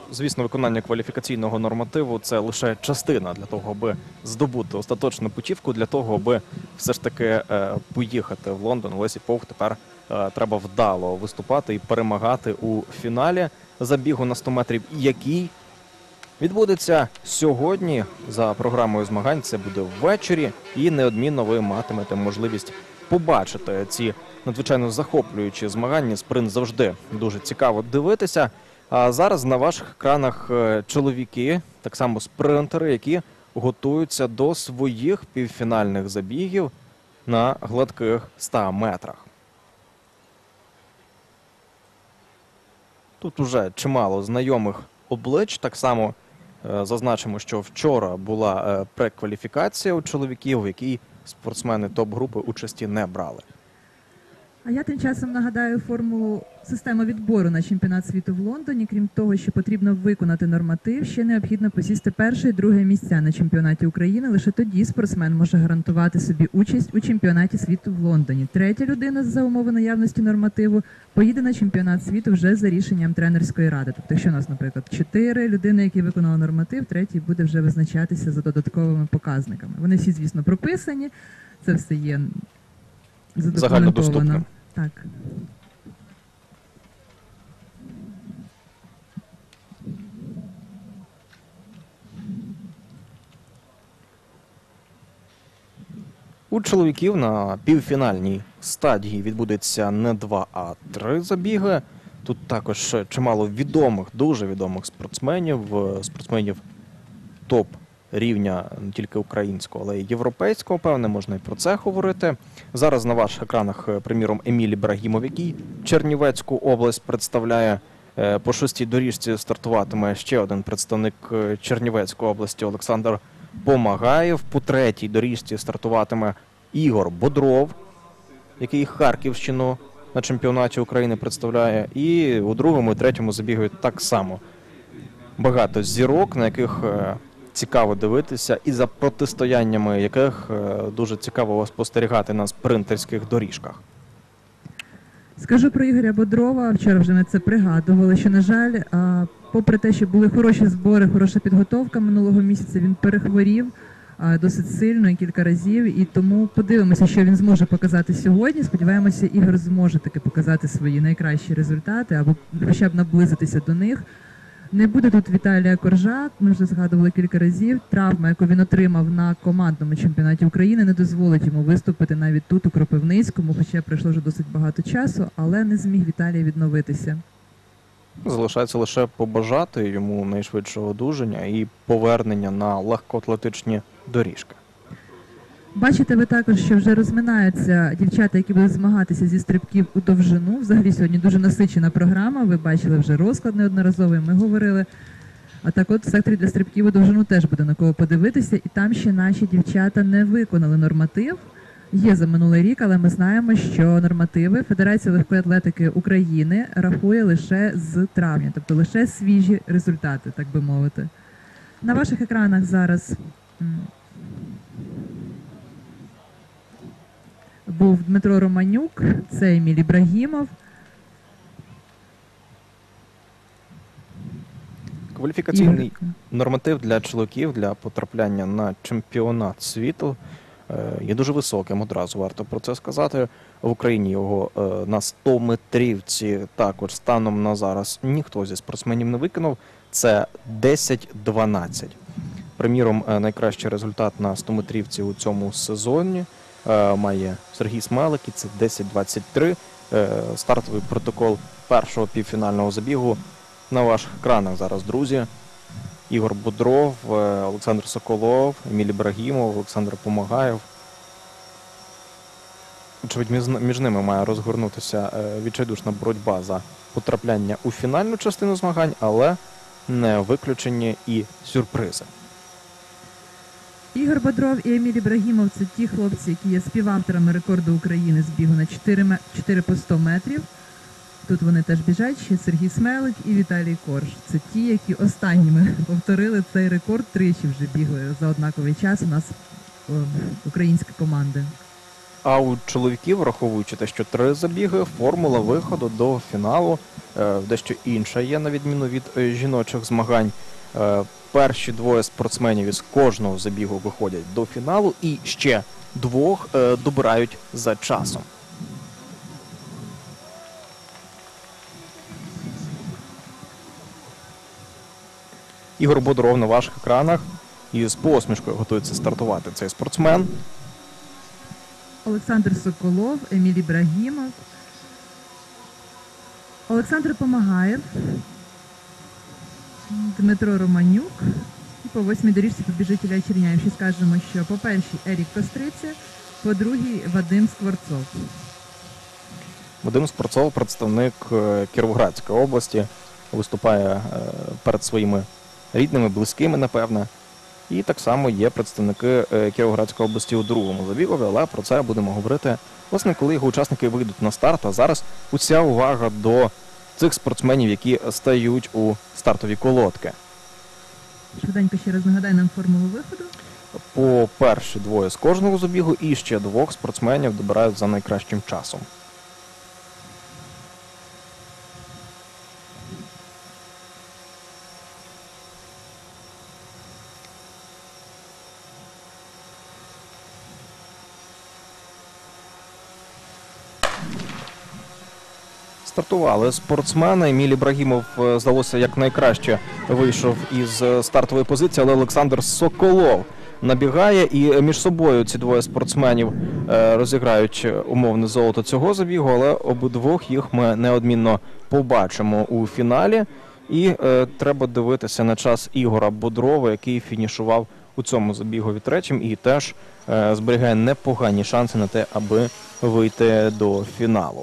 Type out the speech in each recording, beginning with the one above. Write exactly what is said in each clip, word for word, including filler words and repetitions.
звісно, виконання кваліфікаційного нормативу – це лише частина для того, аби здобути остаточну путівку, для того, аби все ж таки е, поїхати в Лондон. Лесі Повх тепер е, треба вдало виступати і перемагати у фіналі забігу на сто метрів, який відбудеться сьогодні за програмою змагань. Це буде ввечері, і неодмінно ви матимете можливість побачити ці надзвичайно захоплюючі змагання. Спринт завжди дуже цікаво дивитися. А зараз на ваших екранах чоловіки, так само спринтери, які готуються до своїх півфінальних забігів на гладких ста метрах. Тут уже чимало знайомих облич. Так само е, зазначимо, що вчора була е, прекваліфікація у чоловіків, в якій спортсмени топ-групи участі не брали. А я тим часом нагадаю формулу системи відбору на чемпіонат світу в Лондоні. Крім того, що потрібно виконати норматив, ще необхідно посісти перше і друге місця на чемпіонаті України. Лише тоді спортсмен може гарантувати собі участь у чемпіонаті світу в Лондоні. Третя людина за умови наявності нормативу поїде на чемпіонат світу вже за рішенням тренерської ради. Тобто, якщо у нас, наприклад, чотири людини, які виконали норматив, третій буде вже визначатися за додатковими показниками. Вони всі, звісно, прописані, це все є задокументовано. Так. У чоловіків на півфінальній стадії відбудеться не два, а три забіги. Тут також чимало відомих, дуже відомих спортсменів, спортсменів топ рівня не тільки українського, але й європейського, певне, можна і про це говорити. Зараз на ваших екранах, приміром, Еміль Ібрагімов, який Чернівецьку область представляє. По шостій доріжці стартуватиме ще один представник Чернівецької області Олександр Помагаєв. По третій доріжці стартуватиме Ігор Бодров, який Харківщину на чемпіонаті України представляє. І у другому і третьому забігають так само багато зірок, на яких цікаво дивитися, і за протистояннями яких дуже цікаво спостерігати на спринтерських доріжках. Скажу про Ігоря Бодрова, вчора вже ми це пригадували, що, на жаль, попри те, що були хороші збори, хороша підготовка минулого місяця, він перехворів досить сильно і кілька разів, і тому подивимося, що він зможе показати сьогодні. Сподіваємося, Ігор зможе таки показати свої найкращі результати, або хоча б наблизитися до них. Не буде тут Віталія Коржа, ми вже згадували кілька разів. Травма, яку він отримав на командному чемпіонаті України, не дозволить йому виступити навіть тут, у Кропивницькому, хоча пройшло вже досить багато часу, але не зміг Віталій відновитися. Залишається лише побажати йому найшвидшого одужання і повернення на легкоатлетичні доріжки. Бачите ви також, що вже розминаються дівчата, які будуть змагатися зі стрибків у довжину. Взагалі сьогодні дуже насичена програма, ви бачили вже розклад неодноразовий, ми говорили. А так от в секторі для стрибків у довжину теж буде на кого подивитися, і там ще наші дівчата не виконали норматив. Є за минулий рік, але ми знаємо, що нормативи Федерація легкої атлетики України рахує лише з травня, тобто лише свіжі результати, так би мовити. На ваших екранах зараз був Дмитро Романюк, це Еміль Ібрагімов. Кваліфікаційний норматив для чоловіків для потрапляння на чемпіонат світу є дуже високим, одразу варто про це сказати. В Україні його на сто метрівці також станом на зараз ніхто зі спортсменів не виконав. Це десять дванадцять. Приміром, найкращий результат на сто метрівці у цьому сезоні має Сергій Смелик, і це десять двадцять три. Стартовий протокол першого півфінального забігу на ваших екранах зараз, друзі. Ігор Бодров, Олександр Соколов, Еміль Ібрагімов, Олександр Помагаєв. Очевидь, між ними має розгорнутися відчайдушна боротьба за потрапляння у фінальну частину змагань, але не виключені і сюрпризи. Ігор Бодров і Еміль Ібрагімов – це ті хлопці, які є співавторами рекорду України з бігу на чотири по сто метрів. Тут вони теж біжать, ще Сергій Смелик і Віталій Корж. Це ті, які останніми повторили цей рекорд, тричі вже бігли за однаковий час у нас українські команди. А у чоловіків, враховуючи те, що три забіги, формула виходу до фіналу е, дещо інша є, на відміну від е, жіночих змагань. Е, перші двоє спортсменів із кожного забігу виходять до фіналу і ще двох е, добирають за часом. Ігор Бодров на ваших екранах і з посмішкою готується стартувати цей спортсмен. Олександр Соколов, Еміль Ібрагімов, Олександр Помагаєв, Дмитро Романюк. І по восьмій доріжці побіжить Ілля Черняєв. Ще скажемо, що по першій Ерік Костриця, по другій Вадим Скворцов. Вадим Скворцов, представник е, Кіровоградської області, виступає е, перед своїми рідними, близькими, напевне. І так само є представники е, Кіровоградської області у другому забігові, але про це будемо говорити, власне, коли його учасники вийдуть на старт. А зараз уся увага до цих спортсменів, які стають у стартові колодки. Швиденько ще раз нагадай нам формулу виходу. По перші двоє з кожного забігу і ще двох спортсменів добирають за найкращим часом. Стартували спортсмени. Еміль Ібрагімов, е, здалося, як найкраще вийшов із е, стартової позиції, але Олександр Соколов набігає, і між собою ці двоє спортсменів е, розіграють умовне золото цього забігу, але обидвох їх ми неодмінно побачимо у фіналі. І е, треба дивитися на час Ігора Бодрова, який фінішував у цьому забігові третім і теж е, зберігає непогані шанси на те, аби вийти до фіналу.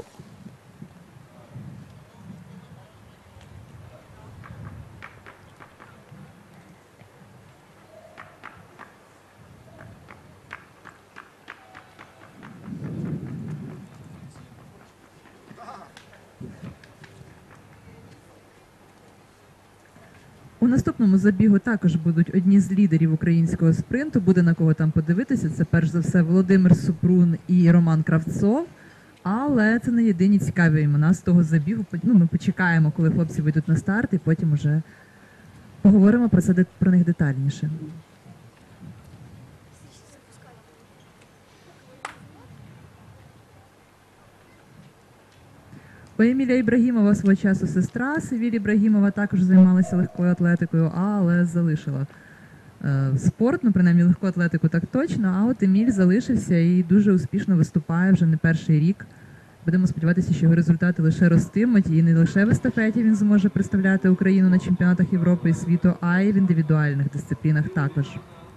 У наступному забігу також будуть одні з лідерів українського спринту. Буде на кого там подивитися. Це перш за все Володимир Супрун і Роман Кравцов. Але це не єдині цікаві імена з того забігу. Ну, ми почекаємо, коли хлопці вийдуть на старт, і потім вже поговоримо про це про них детальніше. У Еміля Ібрагімова свого часу сестра Севіль Ібрагімова також займалася легкою атлетикою, але залишила е, спорт, ну принаймні легку атлетику так точно, а от Еміль залишився і дуже успішно виступає вже не перший рік. Будемо сподіватися, що його результати лише ростимуть, і не лише в естафеті він зможе представляти Україну на чемпіонатах Європи і світу, а й в індивідуальних дисциплінах також.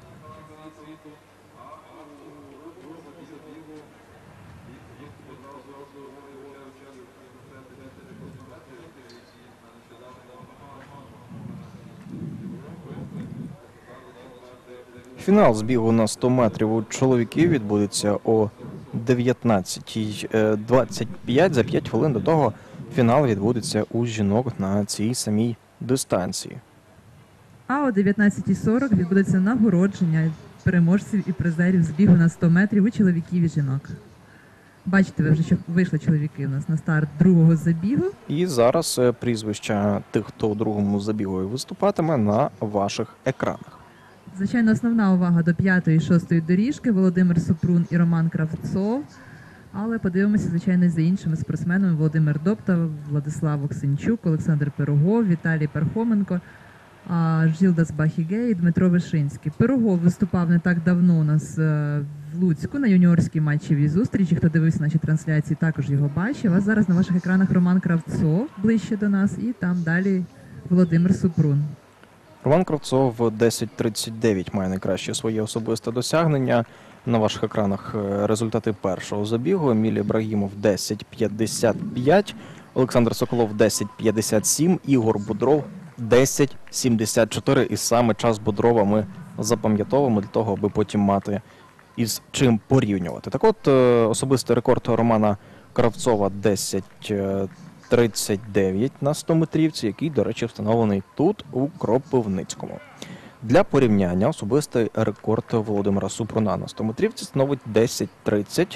Фінал збігу на сто метрів у чоловіків відбудеться о дев'ятнадцятій двадцять п'ять. За п'ять хвилин до того фінал відбудеться у жінок на цій самій дистанції. А о дев'ятнадцятій сорок відбудеться нагородження переможців і призерів збігу на сто метрів у чоловіків і жінок. Бачите, ви вже, що вийшли чоловіки у нас на старт другого забігу. І зараз е, прізвища тих, хто у другому забігу виступатиме, на ваших екранах. Звичайно, основна увага до п'ятої і шостої доріжки – Володимир Супрун і Роман Кравцов. Але подивимося, звичайно, за іншими спортсменами: Володимир Доптав, Владислав Оксенчук, Олександр Пирогов, Віталій Пархоменко, Жилдас Бахігей і Дмитро Вишинський. Пирогов виступав не так давно у нас в Луцьку на юніорській матчевій зустрічі. Хто дивився наші трансляції, також його бачив. А зараз на ваших екранах Роман Кравцов ближче до нас, і там далі Володимир Супрун. Роман Кравцов десять тридцять дев'ять має найкраще своє особисте досягнення. На ваших екранах результати першого забігу. Еміль Ібрагімов десять п'ятдесят п'ять, Олександр Соколов десять п'ятдесят сім, Ігор Бодров десять сімдесят чотири. І саме час Бодрова ми запам'ятовуємо для того, аби потім мати із чим порівнювати. Так от, особистий рекорд Романа Кравцова десять тридцять дев'ять на сто метрівці, який, до речі, встановлений тут, у Кропивницькому. Для порівняння особистий рекорд Володимира Супруна на сто метрівці становить десять тридцять,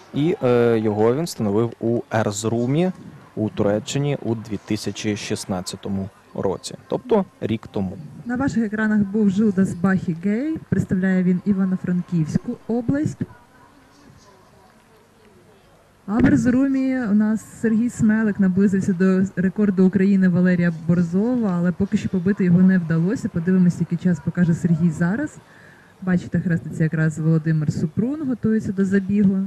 І е, його він встановив у Ерзрумі у Туреччині у дві тисячі шістнадцятому році, тобто рік тому. На ваших екранах був Жилдас Бахі Гей. Представляє він Івано-Франківську область. А в Ерзрумі у нас Сергій Смелик наблизився до рекорду України Валерія Борзова, але поки що побити його не вдалося. Подивимось, який час покаже Сергій зараз. Бачите, хреститься якраз Володимир Супрун, готується до забігу.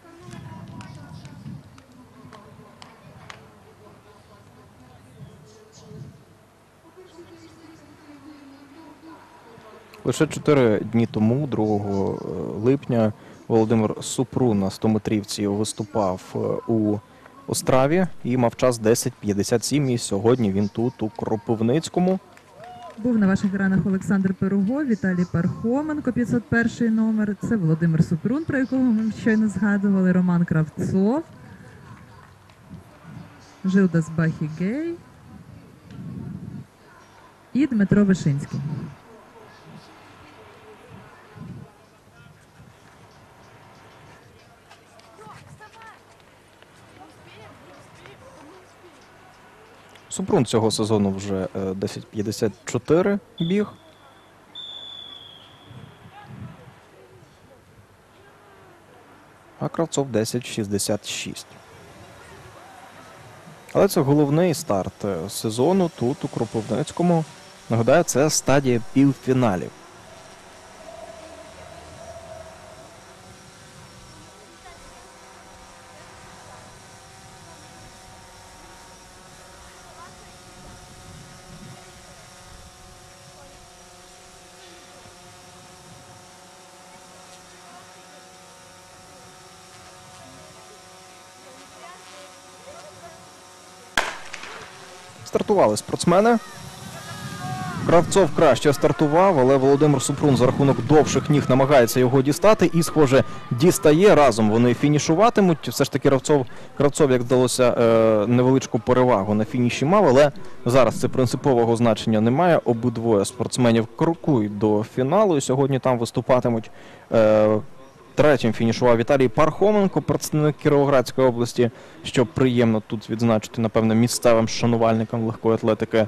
Лише чотири дні тому, другого липня, Володимир Супрун на стометрівці виступав у Остраві і мав час десять п'ятдесят сім, і сьогодні він тут, у Кропивницькому. Був на ваших екранах Олександр Пирогов, Віталій Пархоменко, п'ятсот перший номер. Це Володимир Супрун, про якого ми щойно згадували, Роман Кравцов, Жилдас Бахі Гей і Дмитро Вишинський. Супрун цього сезону вже десять п'ятдесят чотири біг. А Кравцов десять шістдесят шість. Але це головний старт сезону тут, у Кропивницькому. Нагадаю, це стадія півфіналів. Стартували спортсмени. Кравцов краще стартував, але Володимир Супрун за рахунок довших ніг намагається його дістати і, схоже, дістає. Разом вони фінішуватимуть. Все ж таки Кравцов, Кравцов як вдалося, е, невеличку перевагу на фініші мав, але зараз це принципового значення немає. Обидвоє спортсменів крокують до фіналу і сьогодні там виступатимуть. Е, Третім фінішував Віталій Пархоменко, представник Кіровоградської області, що приємно тут відзначити, напевно, місцевим шанувальникам легкої атлетики.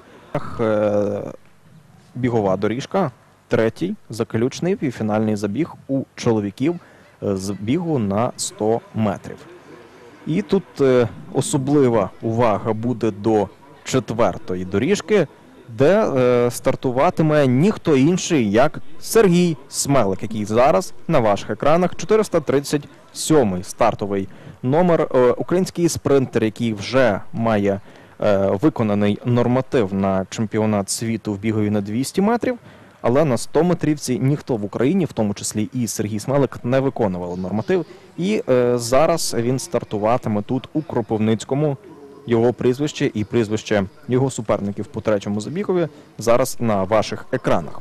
Бігова доріжка, третій заключний півфінальний забіг у чоловіків з бігу на сто метрів. І тут особлива увага буде до четвертої доріжки, де е, стартуватиме ніхто інший, як Сергій Смелик, який зараз на ваших екранах. чотириста тридцять сьомий стартовий номер. Е, український спринтер, який вже має е, виконаний норматив на чемпіонат світу в бігові на двісті метрів, але на сто метрівці ніхто в Україні, в тому числі і Сергій Смелик, не виконував норматив. І е, зараз він стартуватиме тут, у Кропивницькому. Його прізвище і прізвище його суперників по третьому забігові зараз на ваших екранах.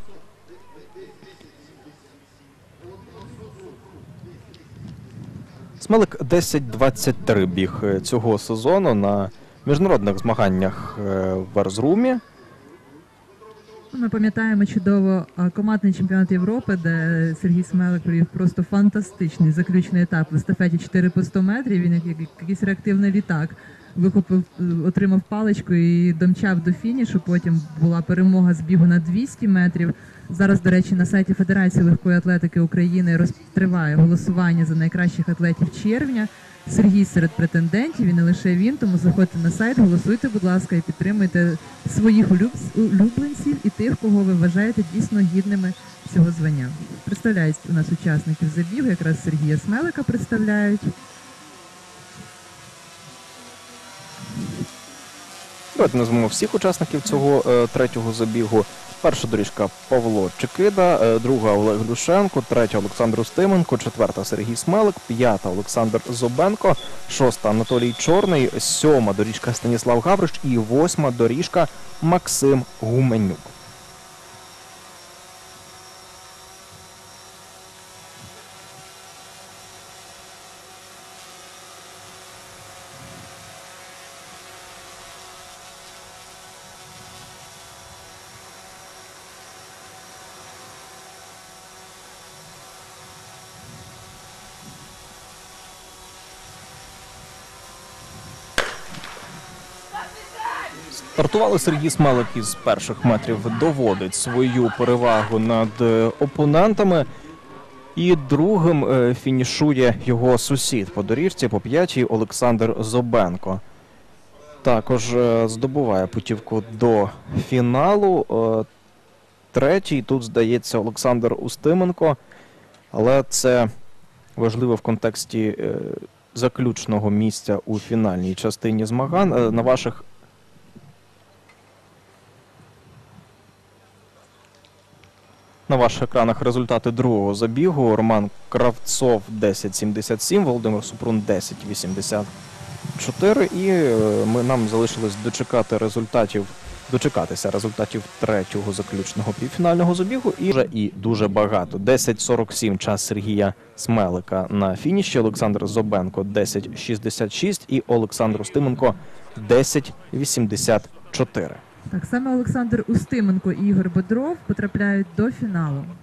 Смелик десять двадцять три біг цього сезону на міжнародних змаганнях в Ерзрумі. Ми пам'ятаємо чудово командний чемпіонат Європи, де Сергій Смелик провів просто фантастичний заключний етап в естафеті чотири по сто метрів. Він як якийсь реактивний літак вихопив, отримав паличку і домчав до фінішу. Потім була перемога з бігу на двісті метрів. Зараз, до речі, на сайті Федерації легкої атлетики України розтриває голосування за найкращих атлетів червня. Сергій серед претендентів, і не лише він, тому заходьте на сайт, голосуйте, будь ласка, і підтримуйте своїх улюбленців і тих, кого ви вважаєте дійсно гідними цього звання. Представляють у нас учасників забігу, якраз Сергія Смелика представляють. Давайте назвемо всіх учасників цього е, третього забігу. Перша доріжка Павло Чекида, е, друга Олег Люшенко, третя Олександр Устименко, четверта Сергій Смелик, п'ята Олександр Зобенко, шоста Анатолій Чорний, сьома доріжка Станіслав Гавриш і восьма доріжка Максим Гуменюк. Стартували Сергій Смелик із перших метрів, доводить свою перевагу над е, опонентами. І другим е, фінішує його сусід по доріжці, по п'ятій, Олександр Зобенко. Також е, здобуває путівку до фіналу. Е, третій тут, здається, Олександр Устименко. Але це важливо в контексті е, заключного місця у фінальній частині змагань. Е, на ваших На ваших екранах результати другого забігу. Роман Кравцов десять сімдесят сім, Володимир Супрун десять вісімдесят чотири. І е, ми, нам залишилось дочекати результатів, дочекатися результатів третього заключного півфінального забігу. І вже і дуже багато. десять сорок сім час Сергія Смелика на фініші, Олександр Зобенко десять шістдесят шість і Олександр Устименко десять вісімдесят чотири. Так само Олександр Устименко і Ігор Бодров потрапляють до фіналу.